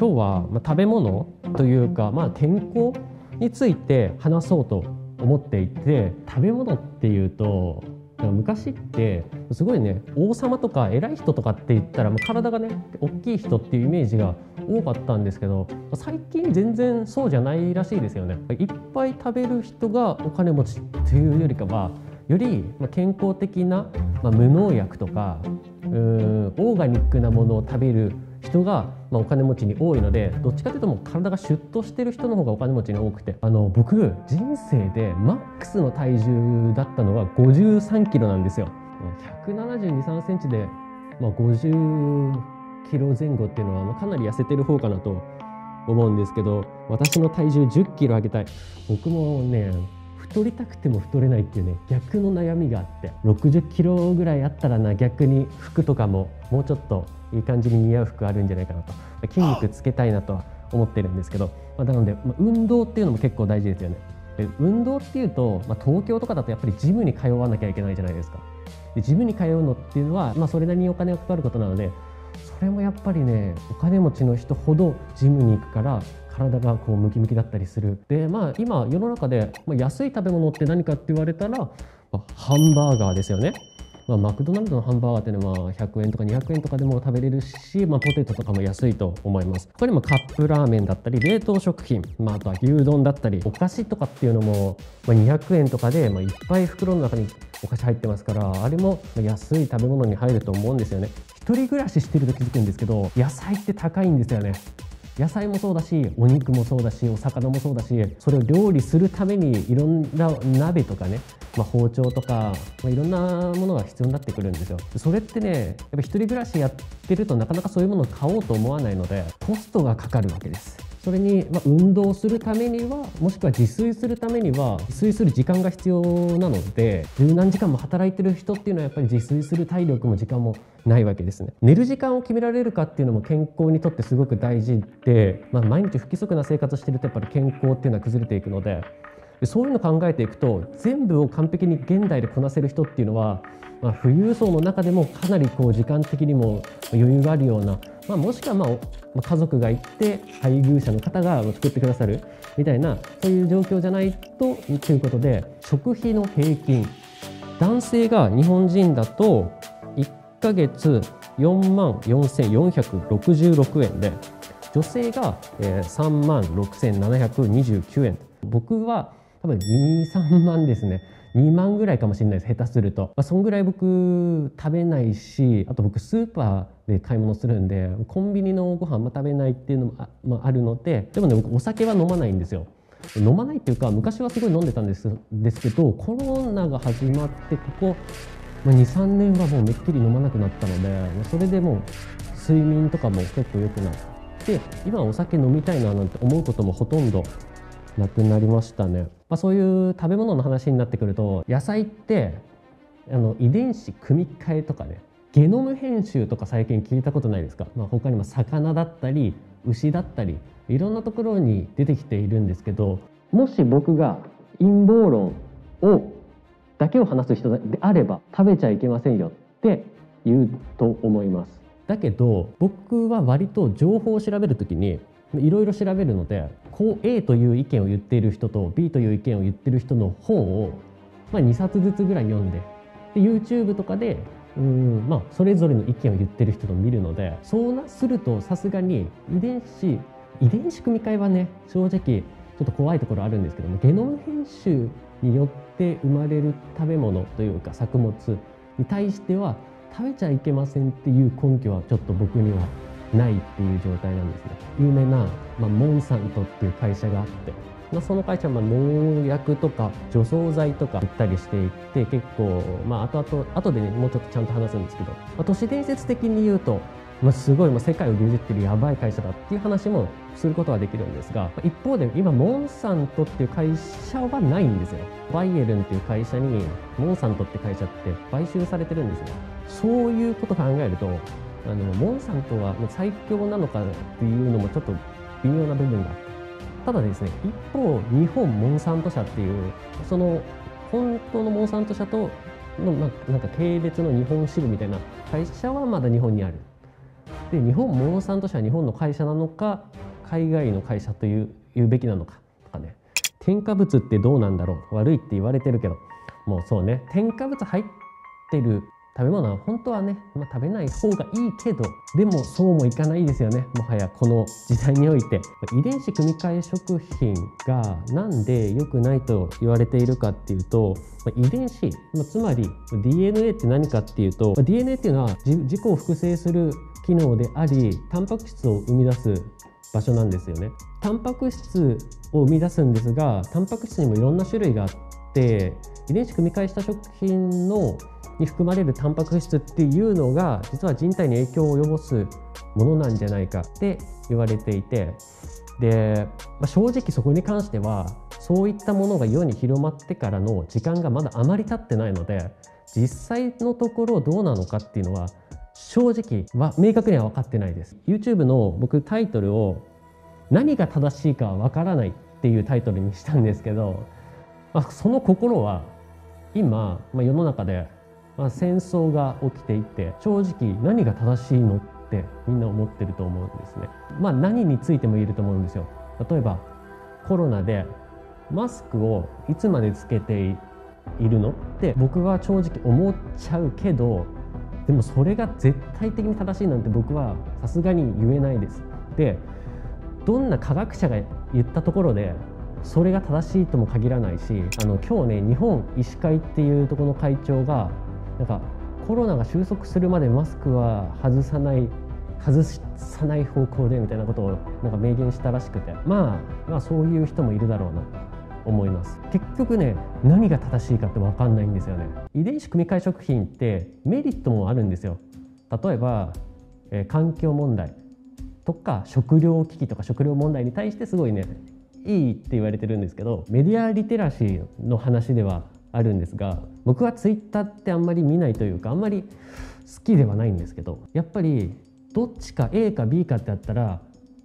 今日は食べ物というか、健康について話そうと思っていて、食べ物っていうと昔ってすごいね、王様とか偉い人とかって言ったら体がね大きい人っていうイメージが多かったんですけど、最近全然そうじゃないらしいですよね。いっぱい食べる人がお金持ちっていうよりかは、より健康的な、無農薬とかオーガニックなものを食べる人が、お金持ちに多いので、どっちかというと体がシュッとしてる人の方がお金持ちに多くて、僕人生でマックスの体重だったのが53キロなんですよ。172、3センチで、50キロ前後っていうのは、かなり痩せてる方かなと思うんですけど、私の体重10キロ上げたい。僕もね太りたくても太れないっていうね、逆の悩みがあって、60キロぐらいあったら逆に服とかももうちょっといい感じに似合う服あるんじゃないかなと、筋肉つけたいなとは思ってるんですけど、なので、運動っていうのも結構大事ですよね。で運動っていうと、東京とかだとやっぱりジムに通わなきゃいけないじゃないですか。でジムに通うのっていうのは、それなりにお金がかかることなので、それもやっぱりね、お金持ちの人ほどジムに行くから体がこうムキムキだったりする。で今世の中で安い食べ物って何かって言われたら、ハンバーガーですよね。マクドナルドのハンバーガーっていうのは100円とか200円とかでも食べれるし、ポテトとかも安いと思います。他にもカップラーメンだったり冷凍食品、あとは牛丼だったりお菓子とかっていうのも、200円とかで、いっぱい袋の中にお菓子入ってますから、あれも安い食べ物に入ると思うんですよね。一人暮らししてると気づくんですけど、野菜って高いんですよね。野菜もそうだし、お肉もそうだし、お魚もそうだし、それを料理するためにいろんな鍋とかね、包丁とか、いろんなものが必要になってくるんですよ。それってね、やっぱ一人暮らしやってるとなかなかそういうものを買おうと思わないので、コストがかかるわけです。それに、運動するためには、もしくは自炊するためには自炊する時間が必要なので、十何時間も働いてる人っていうのはやっぱり自炊する体力も時間もないわけですね。寝る時間を決められるかっていうのも健康にとってすごく大事で、毎日不規則な生活をしてるとやっぱり健康っていうのは崩れていくので、そういうのを考えていくと、全部を完璧に現代でこなせる人っていうのは、富裕層の中でもかなりこう時間的にも余裕があるような、もしくは家族がいて配偶者の方が作ってくださるみたいな、そういう状況じゃないということで、食費の平均、男性が日本人だと1ヶ月4万4466円で、女性が3万6729円。僕は多分2、3万ですね。2万ぐらいかもしれないです、下手すると。そんぐらい僕食べないし、あと僕スーパーで買い物するんで、コンビニのご飯食べないっていうのもあるので、でもね、僕お酒は飲まないんですよ。飲まないっていうか、昔はすごい飲んでたんですけど、コロナが始まってここ2、3年はもうめっきり飲まなくなったので、それでもう睡眠とかも結構良くなって、今お酒飲みたいななんて思うこともほとんどなくなりましたね。そういう食べ物の話になってくると、野菜って遺伝子組み換えとかね、ゲノム編集とか最近聞いたことないですか？他にも魚だったり牛だったり、いろんなところに出てきているんですけど、もし僕が陰謀論だけを話す人であれば、食べちゃいけませんよって言うと思います。だけど僕は割と情報を調べるときにいろいろ調べるので、こう A という意見を言っている人と B という意見を言っている人の本を2冊ずつぐらい読んで、YouTube とかでそれぞれの意見を言ってる人と見るので、そうするとさすがに遺伝子組み換えはね、正直ちょっと怖いところあるんですけども、ゲノム編集によって生まれる食べ物というか作物に対しては食べちゃいけませんっていう根拠はちょっと僕にはないっていう状態なんですね。有名な、モンサントっていう会社があって、その会社は農薬とか除草剤とか売ったりしていて、結構後でねもうちょっとちゃんと話すんですけど、都市伝説的に言うと、すごい世界を牛耳ってるやばい会社だっていう話もすることはできるんですが、一方で今モンサントっていう会社はないんですよ。バイエルンっていう会社にモンサントって会社って買収されてるんですね。そういうことを考えると、モンサントは最強なのかっていうのもちょっと微妙な部分があって、ただですね、一方日本モンサント社っていうその本当のモンサント社とのなんか系列の日本支部みたいな会社はまだ日本にある。 で日本モノさんとしては日本の会社なのか海外の会社と言うべきなのかとかね。添加物ってどうなんだろう、悪いって言われてるけど、もうそうね、添加物入ってる食べ物は本当はね、食べない方がいいけど、でもそうもいかないですよね。もはやこの時代において遺伝子組み換え食品がなんで良くないと言われているかっていうと、遺伝子、つまり DNA って何かっていうと、DNA っていうのは自己を複製する機能であり、タンパク質を生み出す場所なんですよね。タンパク質を生み出すんですが、タンパク質にもいろんな種類があって、遺伝子組み換えした食品に含まれるタンパク質っていうのが実は人体に影響を及ぼすものなんじゃないかって言われていて、で、正直そこに関してはそういったものが世に広まってからの時間がまだあまり経ってないので、実際のところどうなのかっていうのは正直は明確には分かってないです。 YouTube の僕タイトルを何が正しいかは分からないっていうタイトルにしたんですけど、その心は今、世の中で戦争が起きていて、正直何が正しいのってみんな思ってると思うんですね。何についても言えると思うんですよ。例えばコロナでマスクをいつまでつけているのって僕は正直思っちゃうけど、でもそれが絶対的に正しいなんて僕はさすがに言えないです。で、どんな科学者が言ったところでそれが正しいとも限らないし、今日ね、日本医師会っていうところの会長がコロナが収束するまでマスクは外さない方向でみたいなことを明言したらしくて、そういう人もいるだろうなと思います。結局ね、何が正しいかって分かんないんですよね。遺伝子組み換え食品ってメリットもあるんですよ。例えば、環境問題とか食糧危機とか食糧問題に対してすごいねいいって言われてるんですけど、メディアリテラシーの話ではあるんですが、僕はツイッターってあんまり見ないというか、あんまり好きではないんですけど、やっぱりどっちか A か B かってあったら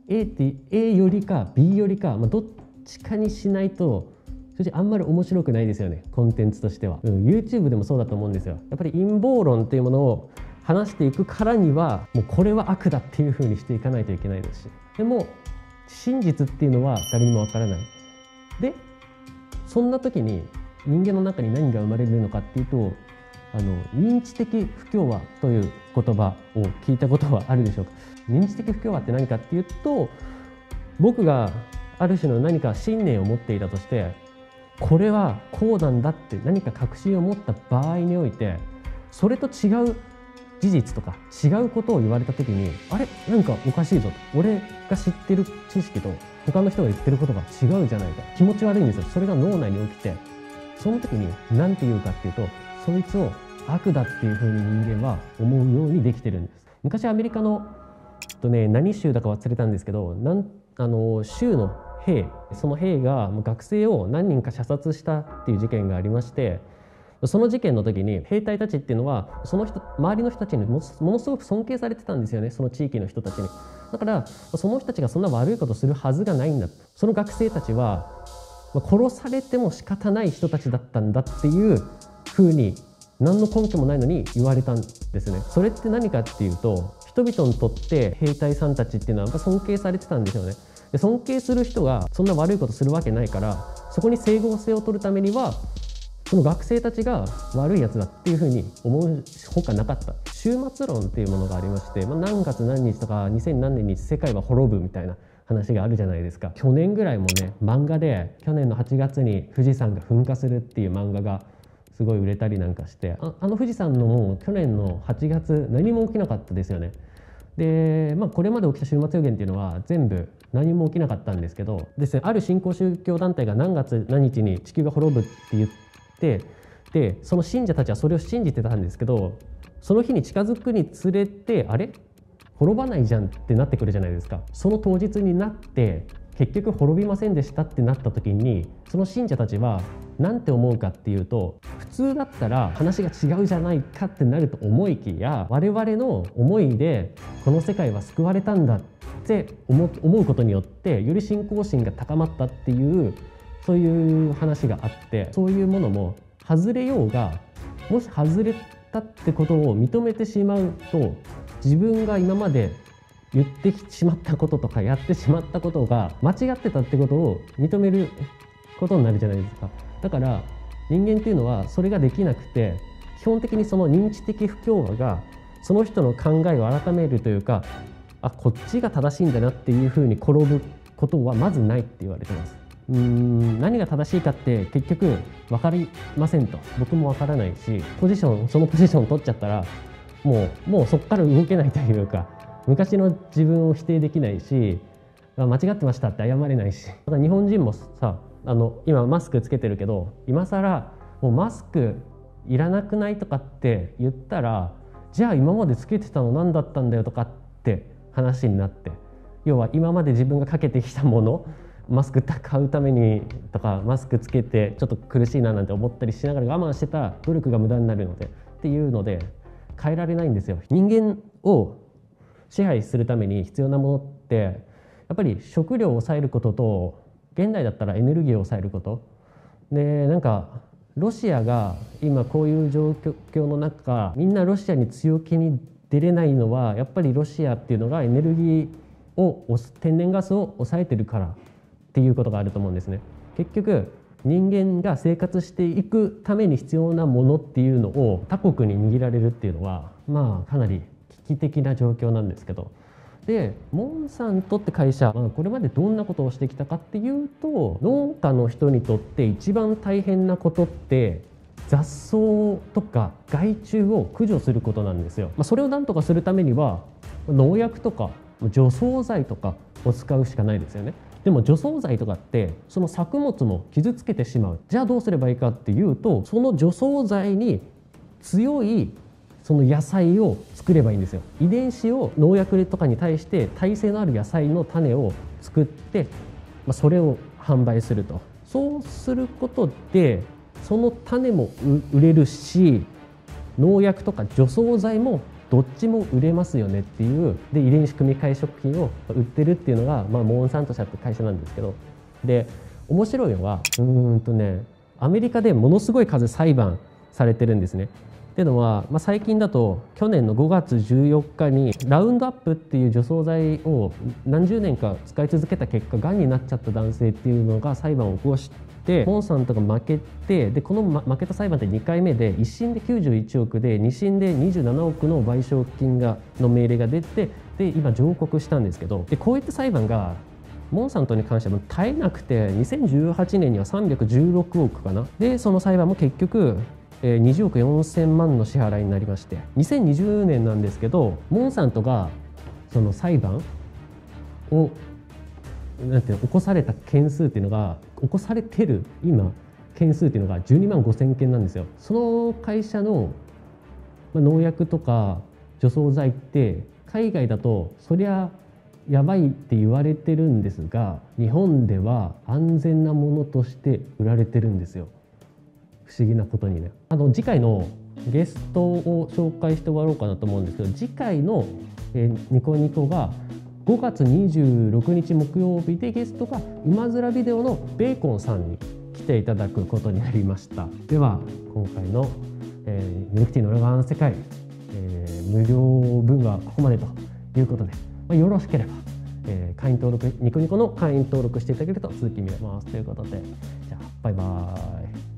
A よりか B よりか、どっちかにしないと正直あんまり面白くないですよね、コンテンツとしては。YouTube でもそうだと思うんですよ。やっぱり陰謀論っていうものを話していくからには、もうこれは悪だっていう風にしていかないといけないですし、でも真実っていうのは誰にもわからない。で、そんな時に人間の中に何が生まれるのかっていうと、認知的不協和という言葉を聞いたことはあるでしょうか。認知的不協和って何かっていうと、僕がある種の何か信念を持っていたとして、これはこうなんだって何か確信を持った場合において、それと違う事実とか違うことを言われた時に、あれなんかおかしいぞと、俺が知ってる知識と他の人が言ってることが違うじゃないか、気持ち悪いんですよ。それが脳内に起きて、その時に何て言うかっていうと、そいつを悪だっていうふうに人間は思うようにできてるんです。昔アメリカの何州だか忘れたんですけど、州の兵、その兵が学生を何人か射殺したっていう事件がありまして、その事件の時に兵隊たちっていうのは周りの人たちにものすごく尊敬されてたんですよね、その地域の人たちに。だからその人たちがそんな悪いことするはずがないんだと。その学生たちは殺されても仕方ない人たちだったんだっていうふうに、何の根拠もないのに言われたんですね。それって何かっていうと、人々にとって兵隊さんたちっていうのは尊敬されてたんですよね。で、尊敬する人がそんな悪いことするわけないから、そこに整合性を取るためにはその学生たちが悪いやつだっていうふうに思うほかなかった。終末論っていうものがありまして、何月何日とか2000何年に世界は滅ぶみたいな話があるじゃないですか。去年ぐらいもね、漫画で去年の8月に富士山が噴火するっていう漫画がすごい売れたりなんかして、あの富士山のもう去年の8月何も起きなかったですよね。で、これまで起きた終末予言っていうのは全部何も起きなかったんですけどですね、ある新興宗教団体が何月何日に地球が滅ぶって言って、でその信者たちはそれを信じてたんですけど、その日に近づくにつれて、あれ滅ばないじゃんってなってくるじゃないですか。その当日になって結局滅びませんでしたってなった時に、その信者たちは何て思うかっていうと、普通だったら話が違うじゃないかってなると思いきや、我々の思いでこの世界は救われたんだって思うことによってより信仰心が高まったっていう、そういう話があって、そういうものも外れようが、もし外れたってことを認めてしまうと、自分が今まで言ってしまったこととかやってしまったことが間違ってたってことを認めることになるじゃないですか。だから人間っていうのはそれができなくて、基本的にその認知的不協和がその人の考えを改めるというか、こっちが正しいんだなっていうふうに転ぶことはまずないって言われてます。何が正しいかって結局分かりませんと。僕も分からないし、そのポジション取っちゃったらもうそこから動けないというか、昔の自分を否定できないし、間違ってましたって謝れないし。だから日本人もさ、今マスクつけてるけど、今更もうマスクいらなくないとかって言ったら、じゃあ今までつけてたの何だったんだよとかって話になって、要は今まで自分がかけてきたもの、マスク買うためにとか、マスクつけてちょっと苦しいななんて思ったりしながら我慢してた努力が無駄になるのでっていうので変えられないんですよ。人間を支配するために必要なものってやっぱり食料を抑えることと、現代だったらエネルギーを抑えることで、なんかロシアが今こういう状況の中、みんなロシアに強気に出れないのはやっぱりロシアっていうのがエネルギーを天然ガスを抑えてるからっていうことがあると思うんですね。結局人間が生活していくために必要なものっていうのを他国に握られるっていうのはかなり危機的な状況なんですけど、でモンサントって会社、これまでどんなことをしてきたかっていうと、農家の人にとって一番大変なことって雑草とか害虫を駆除することなんですよ。それを何とかするためには農薬とか除草剤とかを使うしかないですよね。でも除草剤とかってその作物も傷つけてしまう。じゃあどうすればいいかっていうと、その除草剤に強いその野菜を作ればいいんですよ。遺伝子を農薬とかに対して耐性のある野菜の種を作って、それを販売すると。そうすることでその種も売れるし、農薬とか除草剤もどっちも売れますよねっていう。で遺伝子組み換え食品を売ってるっていうのが、モンサント社って会社なんですけど、で面白いのはアメリカでものすごい数裁判されてるんですね。っていうのは、最近だと去年の5月14日にラウンドアップっていう除草剤を何十年か使い続けた結果がんになっちゃった男性っていうのが裁判を起こして、モンサントが負けて、でこの負けた裁判って2回目で1審で91億で2審で27億の賠償金の命令が出て、で今上告したんですけど、でこういった裁判がモンサントに関しては絶えなくて、2018年には316億かな。でその裁判も結局20億4000万の支払いになりまして、2020年なんですけど、モンサントがその裁判を起こされた件数っていうのが、起こされてる今件数っていうのが12万5000件なんですよ。その会社の農薬とか除草剤って海外だとそりゃやばいって言われてるんですが、日本では安全なものとして売られてるんですよ。不思議なことにね。次回のゲストを紹介して終わろうかなと思うんですけど、次回のニコニコが5月26日木曜日で、ゲストが馬面ビデオのベーコンさんに来ていただくことになりました。では今回のミルクティーの裏側の世界、無料分はここまでということで、よろしければ、会員登録、ニコニコの会員登録していただけると続き見れますということで、じゃあバイバーイ。